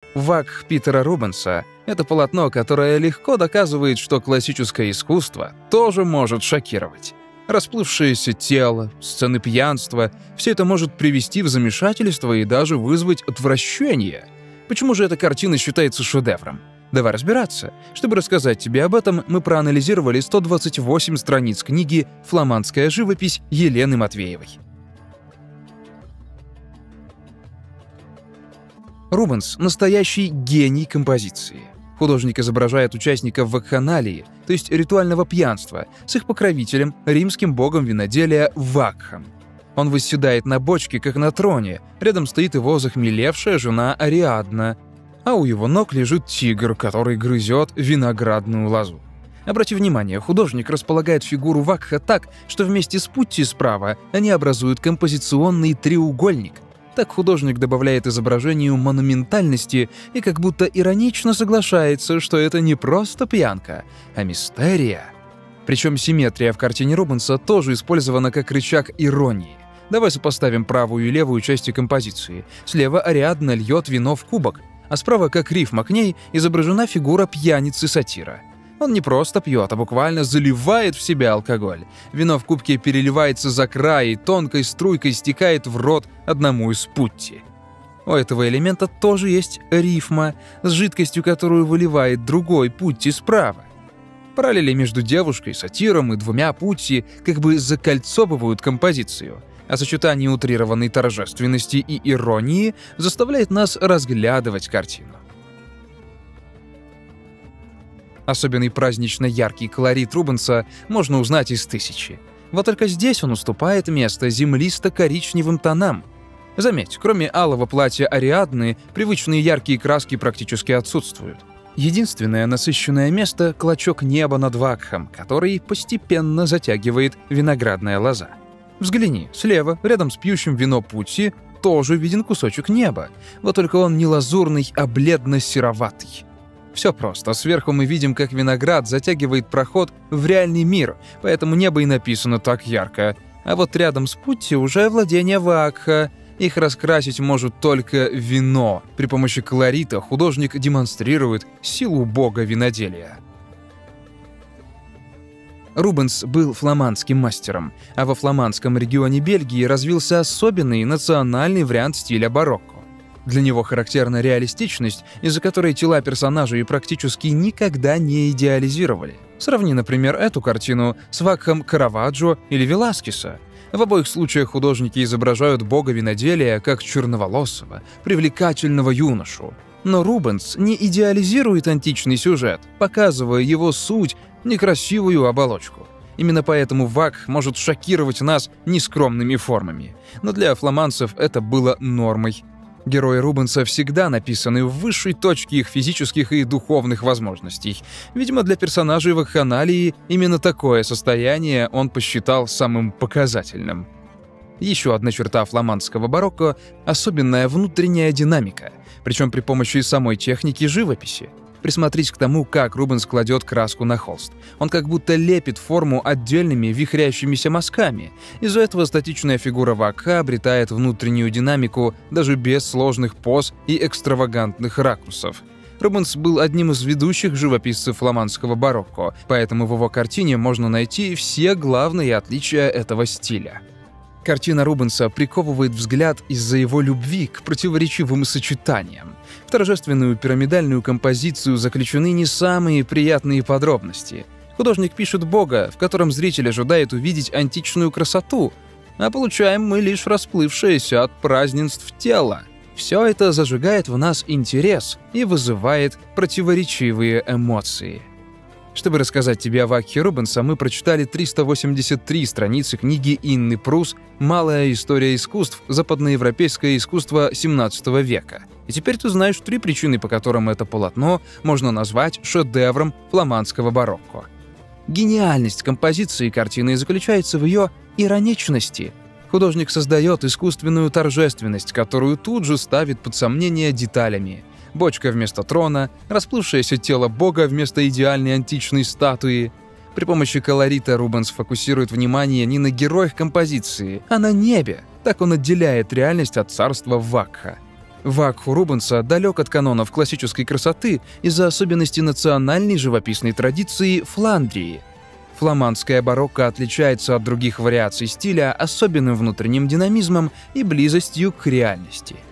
Вакх Питера Рубенса — это полотно, которое легко доказывает, что классическое искусство тоже может шокировать. Расплывшееся тело, сцены пьянства — все это может привести в замешательство и даже вызвать отвращение. Почему же эта картина считается шедевром? Давай разбираться. Чтобы рассказать тебе об этом, мы проанализировали 128 страниц книги «Фламандская живопись» Елены Матвеевой. Рубенс — настоящий гений композиции. Художник изображает участников вакханалии, то есть ритуального пьянства, с их покровителем, римским богом виноделия Вакхом. Он восседает на бочке, как на троне, рядом стоит его захмелевшая жена Ариадна, а у его ног лежит тигр, который грызет виноградную лозу. Обрати внимание, художник располагает фигуру Вакха так, что вместе с Путти справа они образуют композиционный треугольник. Так художник добавляет изображению монументальности и как будто иронично соглашается, что это не просто пьянка, а мистерия. Причем симметрия в картине Рубенса тоже использована как рычаг иронии. Давай сопоставим правую и левую части композиции. Слева Ариадна льет вино в кубок, а справа, как рифма к ней, изображена фигура пьяницы-сатира. Он не просто пьет, а буквально заливает в себя алкоголь. Вино в кубке переливается за край и тонкой струйкой стекает в рот одному из Путти. У этого элемента тоже есть рифма с жидкостью, которую выливает другой Путти справа. Параллели между девушкой, сатиром и двумя Путти как бы закольцовывают композицию, а сочетание утрированной торжественности и иронии заставляет нас разглядывать картину. Особенный празднично яркий колорит Рубенса можно узнать из «Тысячи». Вот только здесь он уступает место землисто-коричневым тонам. Заметь, кроме алого платья Ариадны, привычные яркие краски практически отсутствуют. Единственное насыщенное место — клочок неба над Вакхом, который постепенно затягивает виноградная лоза. Взгляни, слева, рядом с пьющим вино Путти, тоже виден кусочек неба, вот только он не лазурный, а бледно-сероватый. Все просто. Сверху мы видим, как виноград затягивает проход в реальный мир, поэтому небо и написано так ярко. А вот рядом с Путти уже владение Вакха. Их раскрасить может только вино. При помощи колорита художник демонстрирует силу бога виноделия. Рубенс был фламандским мастером, а во фламандском регионе Бельгии развился особенный национальный вариант стиля барокко. Для него характерна реалистичность, из-за которой тела персонажей практически никогда не идеализировали. Сравни, например, эту картину с Вакхом Караваджо или Веласкеса. В обоих случаях художники изображают бога виноделия как черноволосого, привлекательного юношу. Но Рубенс не идеализирует античный сюжет, показывая его суть, некрасивую оболочку. Именно поэтому Вакх может шокировать нас нескромными формами. Но для фламандцев это было нормой. Герои Рубенса всегда написаны в высшей точке их физических и духовных возможностей. Видимо, для персонажей вакханалии именно такое состояние он посчитал самым показательным. Еще одна черта фламандского барокко — особенная внутренняя динамика, причем при помощи самой техники живописи. Присмотрись к тому, как Рубенс кладет краску на холст. Он как будто лепит форму отдельными вихрящимися мазками. Из-за этого статичная фигура Вакха обретает внутреннюю динамику даже без сложных поз и экстравагантных ракурсов. Рубенс был одним из ведущих живописцев фламандского барокко, поэтому в его картине можно найти все главные отличия этого стиля. Картина Рубенса приковывает взгляд из-за его любви к противоречивым сочетаниям. В торжественную пирамидальную композицию заключены не самые приятные подробности. Художник пишет бога, в котором зритель ожидает увидеть античную красоту, а получаем мы лишь расплывшееся от празднеств тело. Все это зажигает в нас интерес и вызывает противоречивые эмоции. Чтобы рассказать тебе о Вакхе Рубенса, мы прочитали 383 страницы книги Инны Прус «Малая история искусств. Западноевропейское искусство XVII века». И теперь ты знаешь 3 причины, по которым это полотно можно назвать шедевром фламандского барокко. Гениальность композиции картины заключается в ее ироничности. Художник создает искусственную торжественность, которую тут же ставит под сомнение деталями. Бочка вместо трона, расплывшееся тело бога вместо идеальной античной статуи. При помощи колорита Рубенс фокусирует внимание не на героях композиции, а на небе. Так он отделяет реальность от царства Вакха. Вакху Рубенса далек от канонов классической красоты из-за особенностей национальной живописной традиции Фландрии. Фламандская барокко отличается от других вариаций стиля особенным внутренним динамизмом и близостью к реальности.